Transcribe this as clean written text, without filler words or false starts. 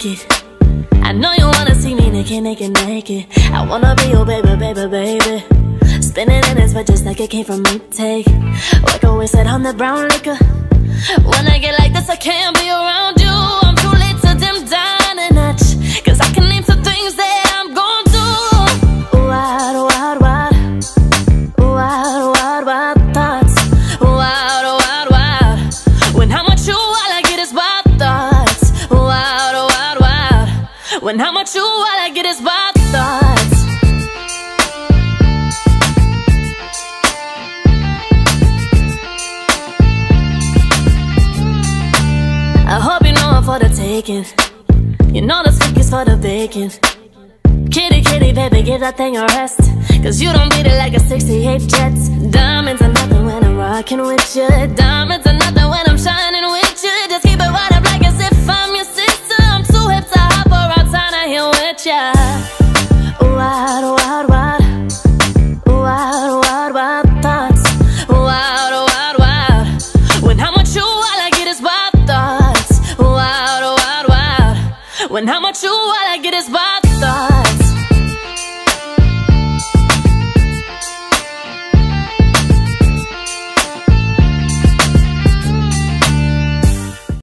it. I know you wanna see me naked, naked. I wanna be your baby, baby, baby. Spinning in this but just like it came from me, take. Like always said, I'm the brown liquor. When I get like this, I can't be around you. I'm too late to dim down a notch, cause I can name some things that I'm gon' do. Wild, wild, wild. Wild, wild, wild thoughts. Wild, wild, wild. When how much you all I get is wild thoughts. Wild, wild, wild. When how much you all I get is wild thoughts. I hope you know I'm for the taking. You know the stick is for the bacon. Kitty, kitty, baby, give that thing a rest, cause you don't beat it like a 68 Jets. Diamonds are nothing when I'm rocking with you. Diamonds are nothing when I'm shining.